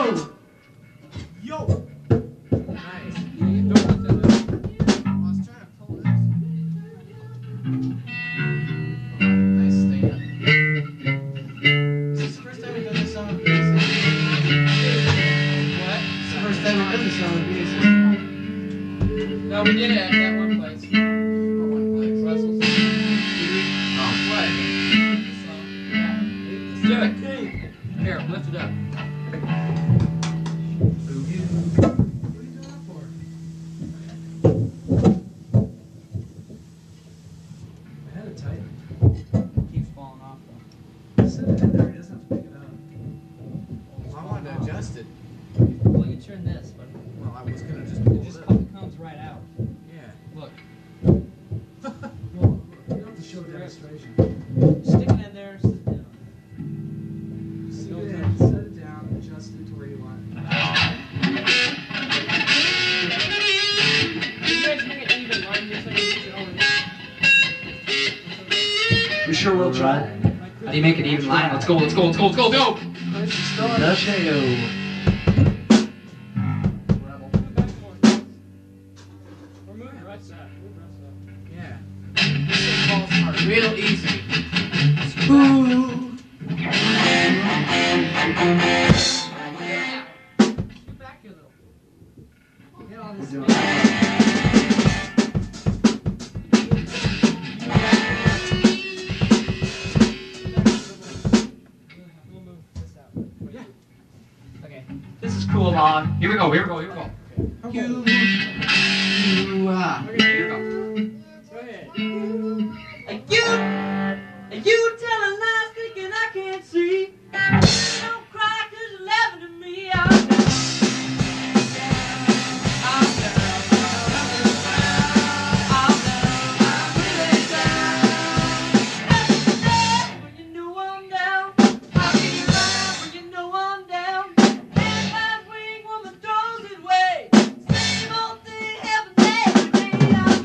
Yo! Nice. Don't put that up. I was trying to pull this. Nice stand. Is this the first time we've done this on a bass? What? It's the first time we've done this on a bass. No, we did it at that one place. What one place? Russell's. Oh, what? So, yeah. Let's do it. Here, lift it up. What are you doing that for? I had it tight. Keeps falling off though. Set it in there, he doesn't have to pick it up. I wanted to adjust it. Well, you turn this, but Well, I was gonna just pull it it just up. comes right out. Yeah. Look. Well, you don't have to show a demonstration. Stick it in there, sit down. Sit it in, set it down, adjust it to where you want it. You guys make it even line here so you can get We sure will try. How do you make it even line? Let's go, let's go, let's go, let's go, go! The show. We're moving right side. Move right side. Yeah. This thing falls apart real easy. Get back here though. Get all this We're doing We'll move this out. Yeah. Okay. This is cool, Lon. Here we go, here we go, here we go. You. Here we go. Go ahead. You tell a lie thinking I can't see. Don't cry 'cause you're laughing at me. I'm down. I'm down. I'm really down. Every day when you know I'm down, I'll be around when you know I'm down. Hand my wing when the doors get away. Same old thing happens every day. I'm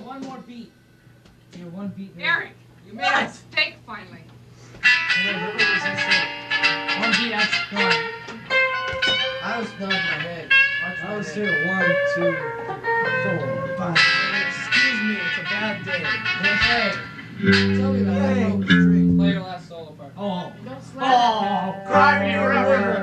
one more beat. Yeah, one beat. Eric, you made a mistake finally. One beat, that's gone. I was nodding my head. I was saying 1, 2, 4, 5. Excuse me, it's a bad day. Hey, tell me about that broken string. Play your last solo part. Oh, don't slap. Oh, cry me a river.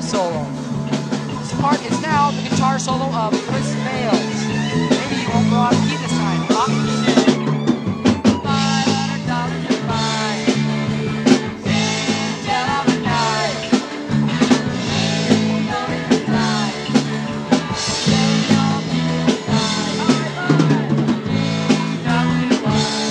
solo. This part is now the guitar solo of Chris Bales. Maybe you won't go off key this time. Off key now. $500 is mine. Till I'm a night. Don't even lie. Say you'll be mine. Nothing wise.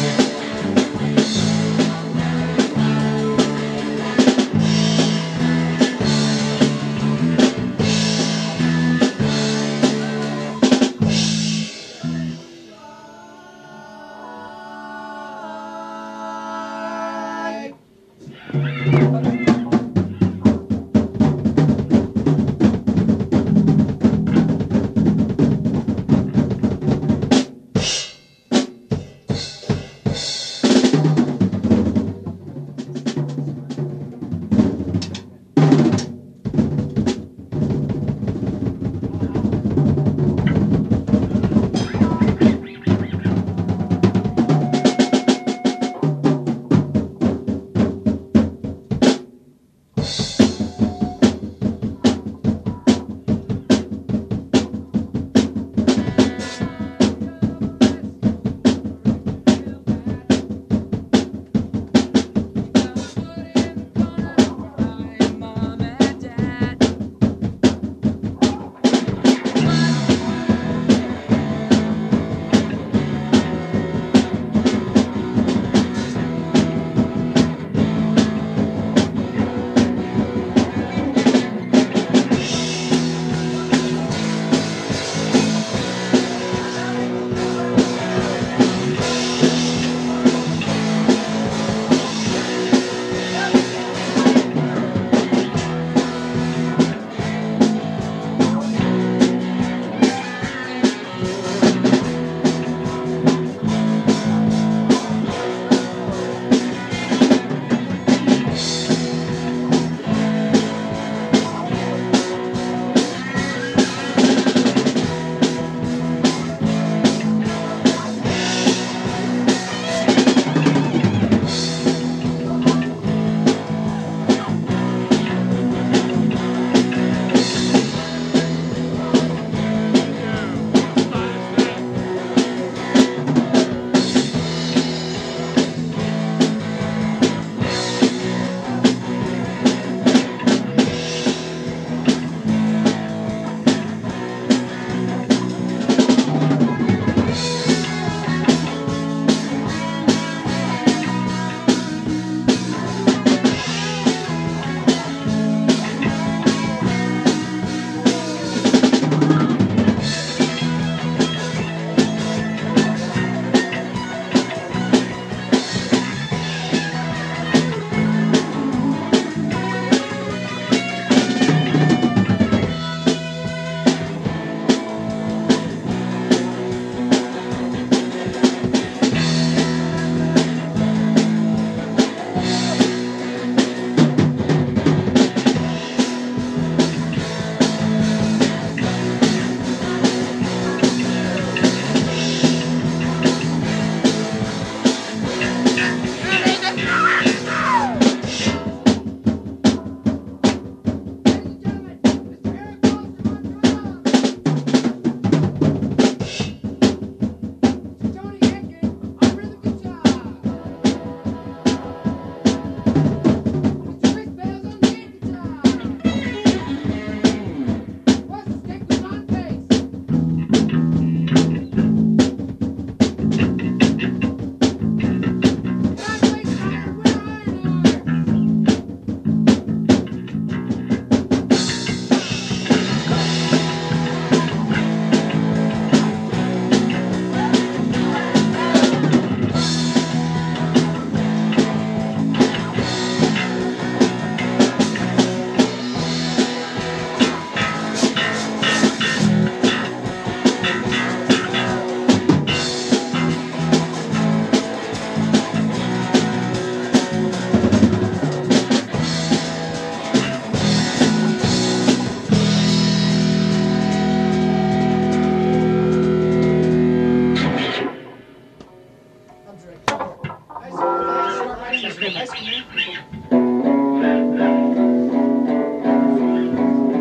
Ice cream.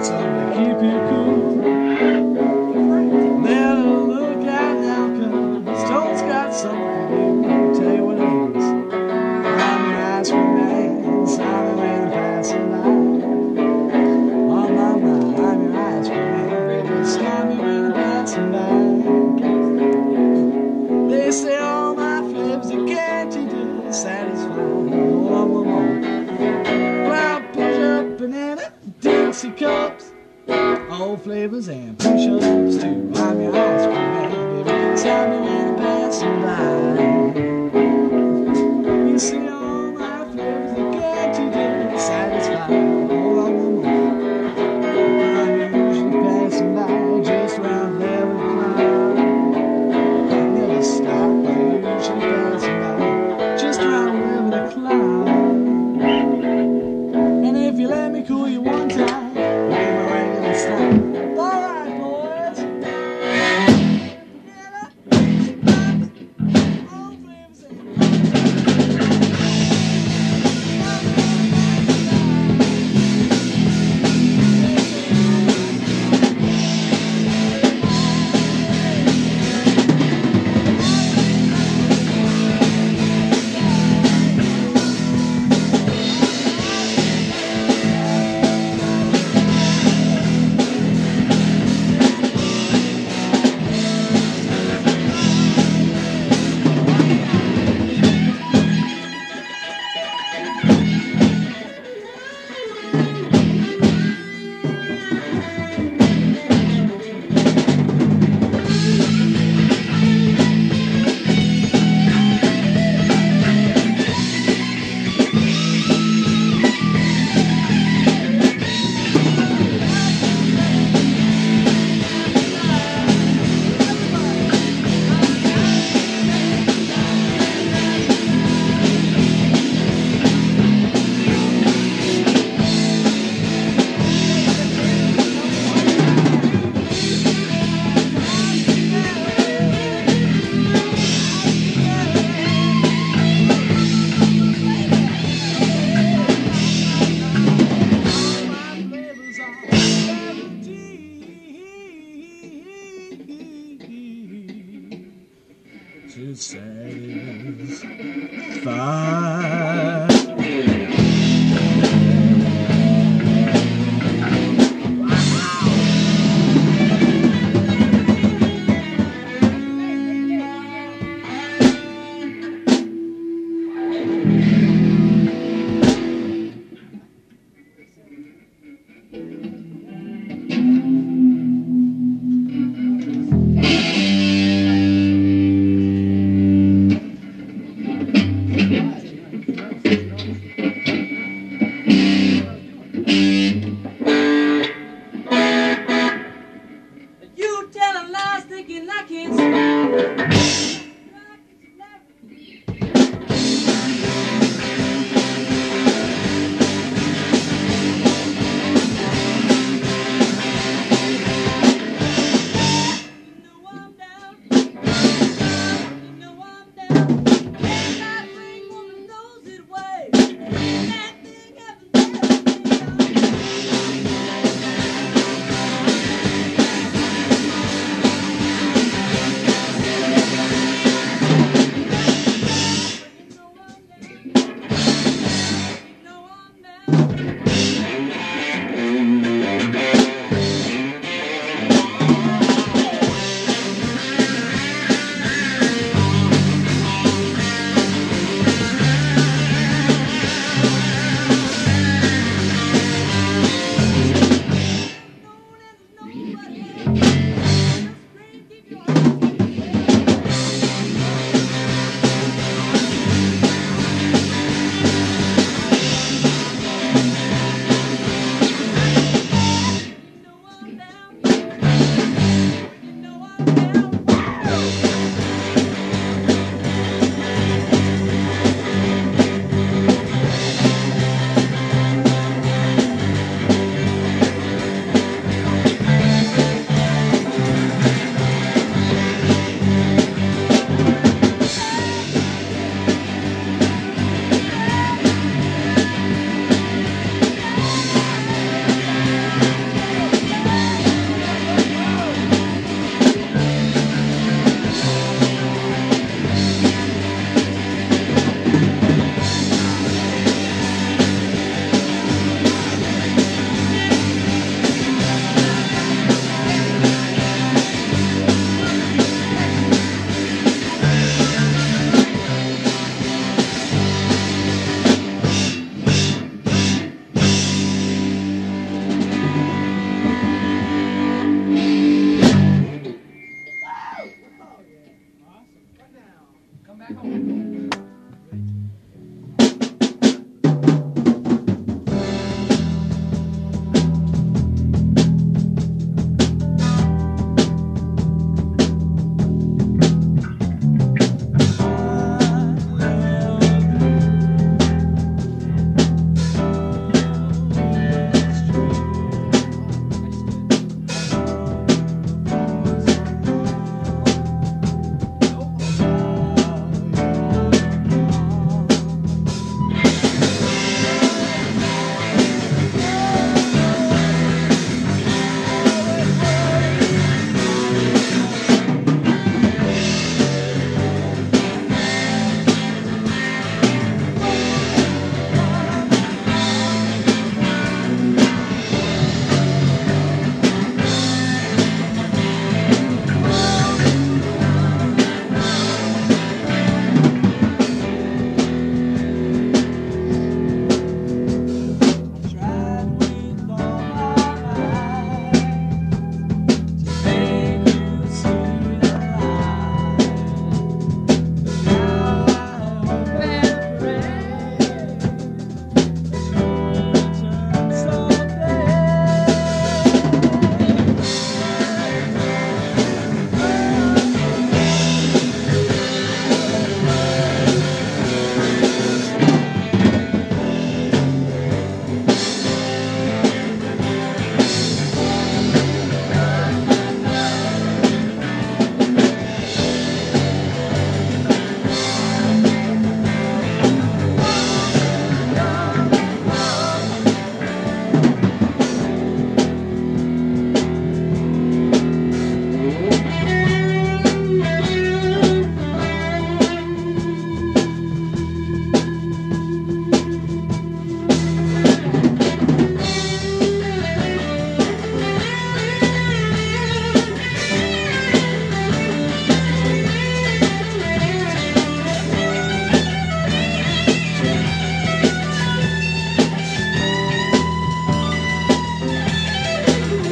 got something to keep you cool. Better look out now, 'cause Toad's got something to do. Tell you what it is. I'm your ice cream man, Simon and passing by. On my mind, I'm your ice cream man, Simon and passing by. They say all my flavors are guaranteed to satisfy. Oh, I'm well, push up banana, Dixie cups, all flavors and push-ups too. I'm your ice cream man, baby, Simon and passing by. You see all my flavors are guaranteed to satisfy. Oh, I'm usually passing by just around 11 o'clock. I never stop, I usually passing by just around 11 o'clock. And if you let me cool you one time, leave my regular style. All right, boys. All flavors and to satisfy. You telling lies, thinking I can't see.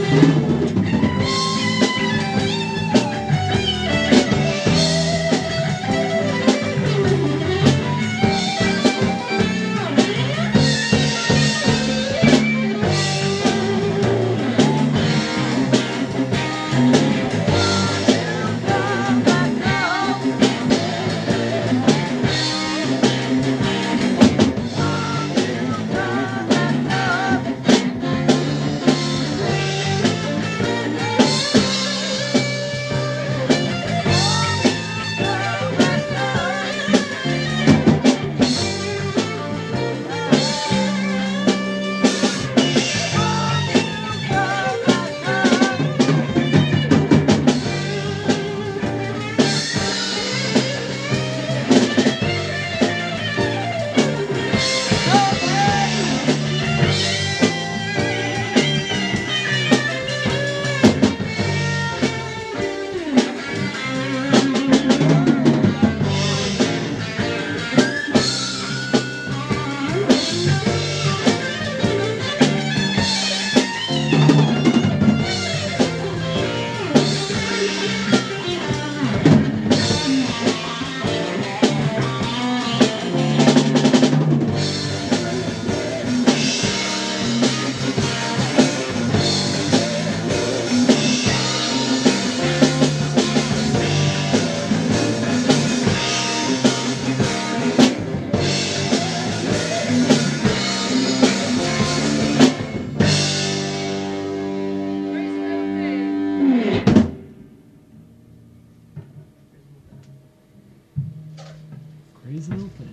Crazy little thing.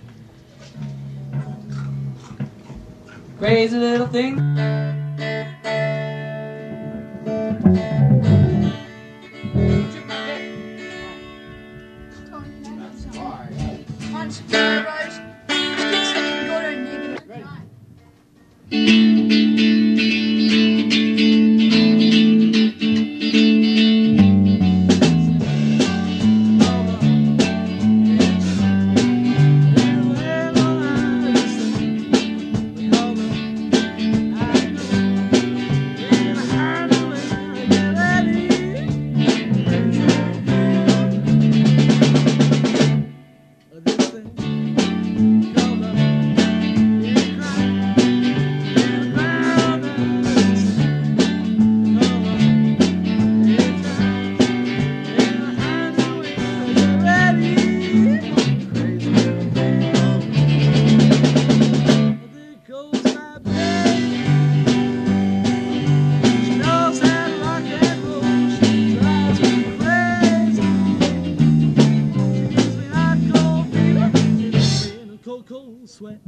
Crazy little thing. On steroids. These kids say you can go to a negative time. Cold sweat.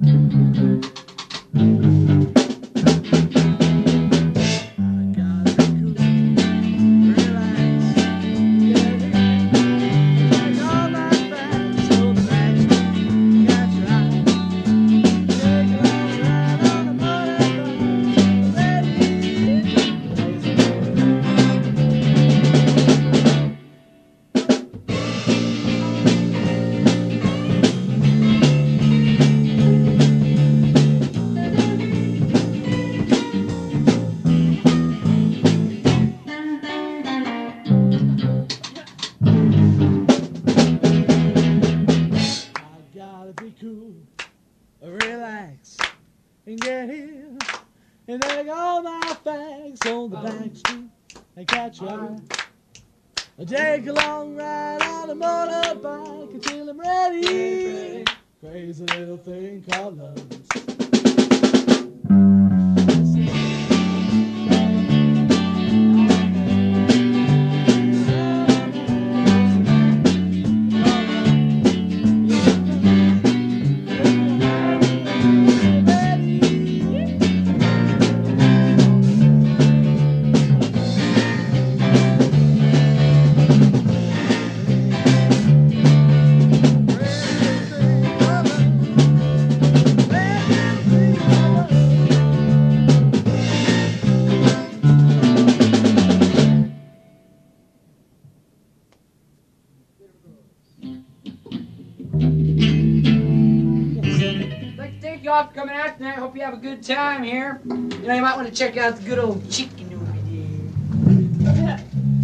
Relax and get here and take all my facts on the back street and catch your eye. I take a long ride on a motorbike until I'm ready. Crazy little thing called love. Thank you all for coming out tonight. Hope you have a good time here. You know, you might want to check out the good old chicken over there.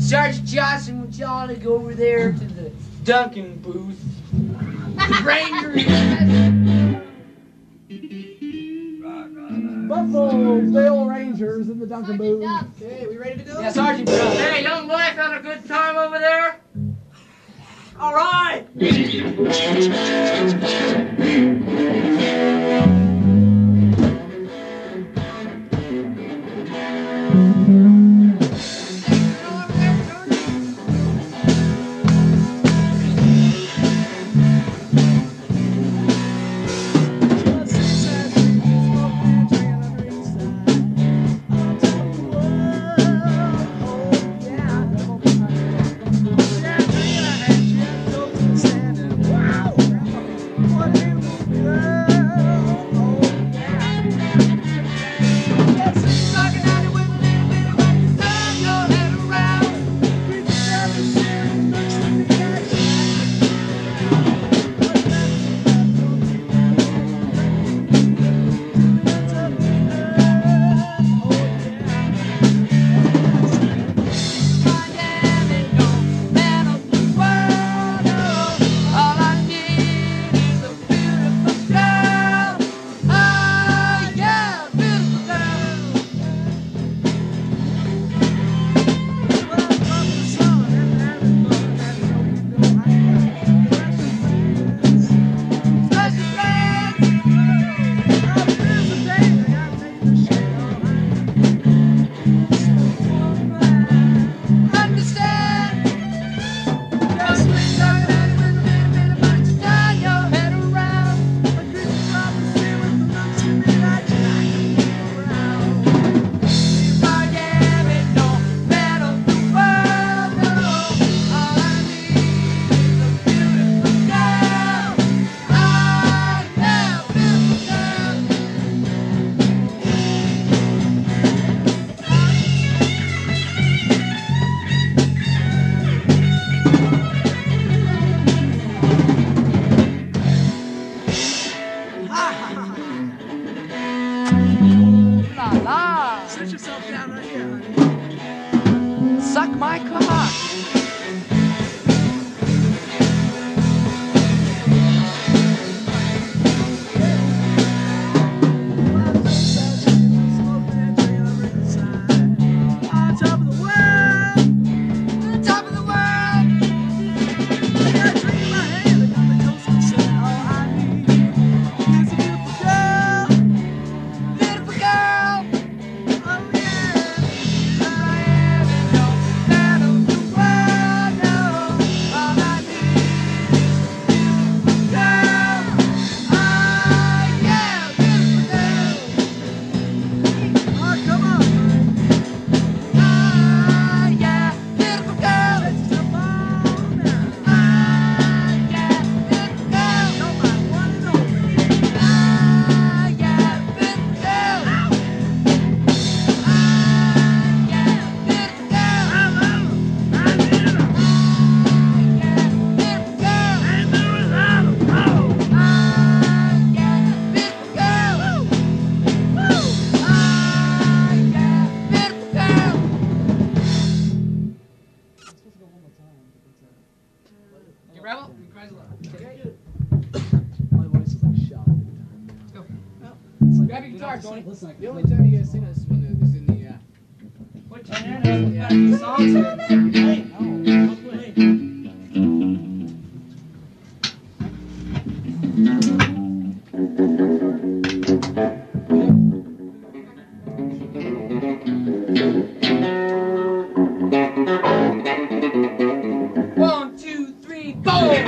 Sergeant Johnson wants y'all to go over there to the Duncan booth. The Rangers. Buffalo Rangers in the Duncan booth. Okay, we ready to go? Yeah, Sergeant Brown. Hey, young wife, had a good time over there? All right. Suck my cock. Grab your guitar, Tony. Listen, The only time you guys sing this is when it's in the, what time? Yeah, the songs here. Hey, I'll play. One, two, three, four.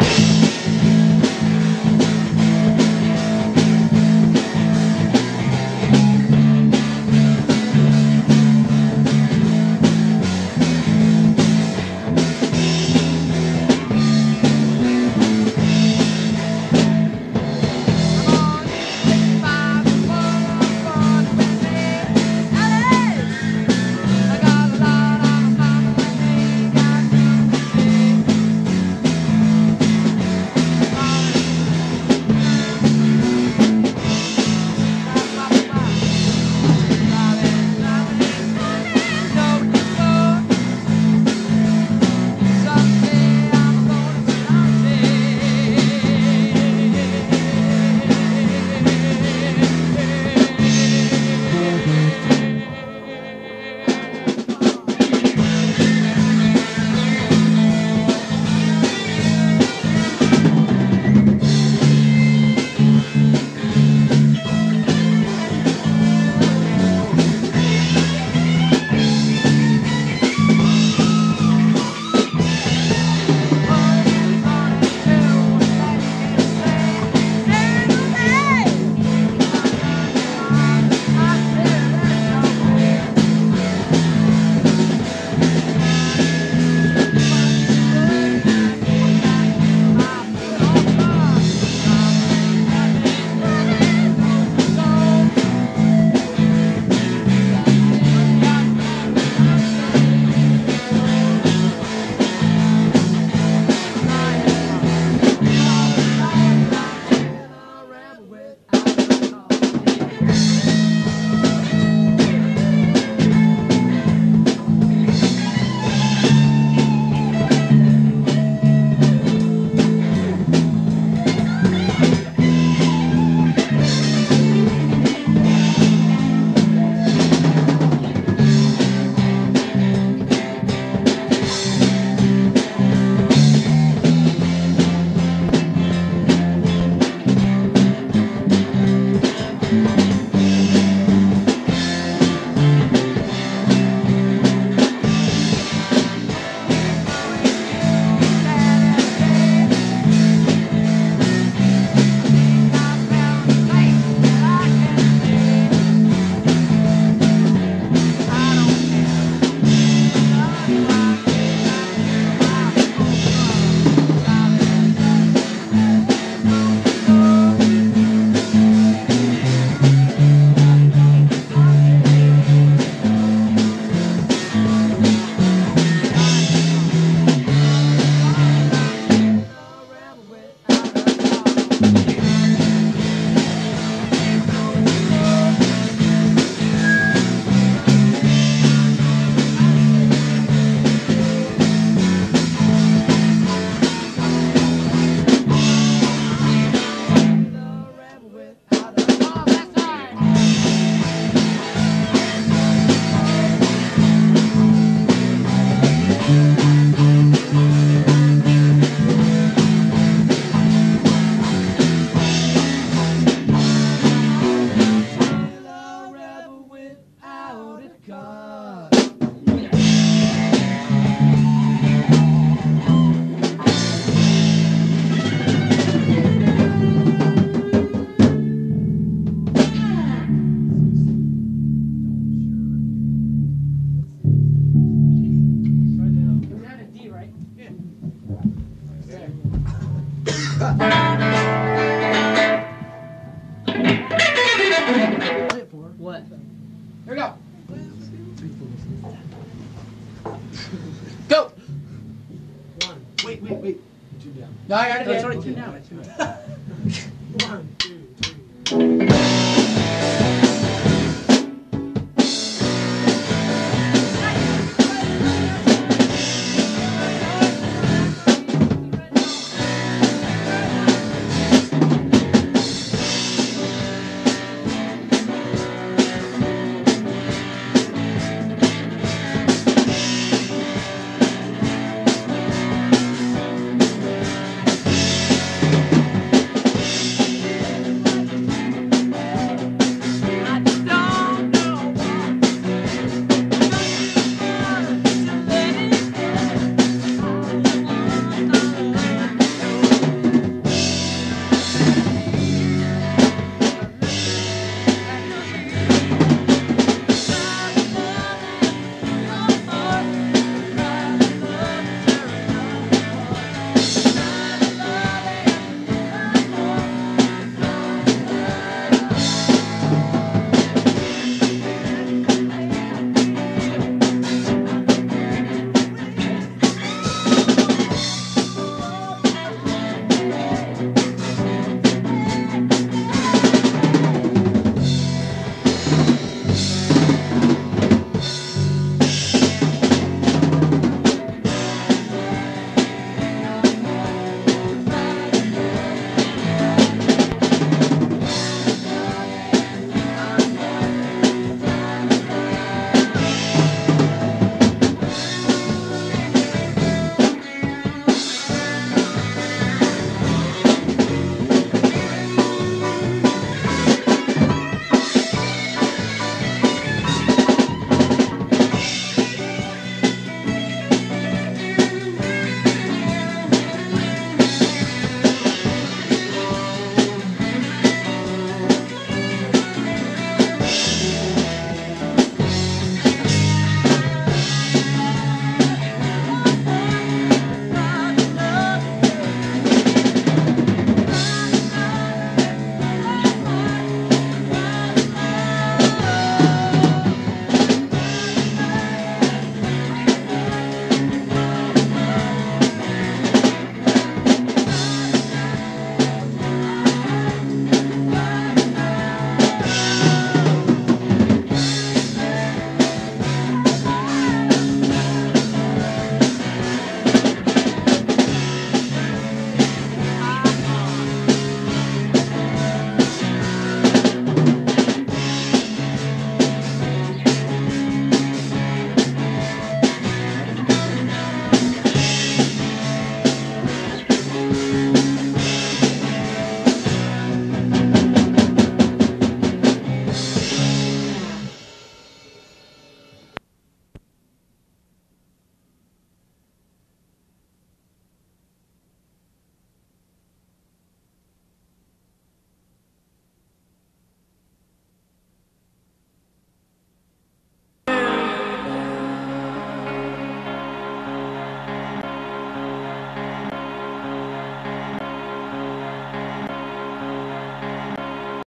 What? Here we go. Go. Wait. 2 down. No, I got it. No, it's already 2 down. One.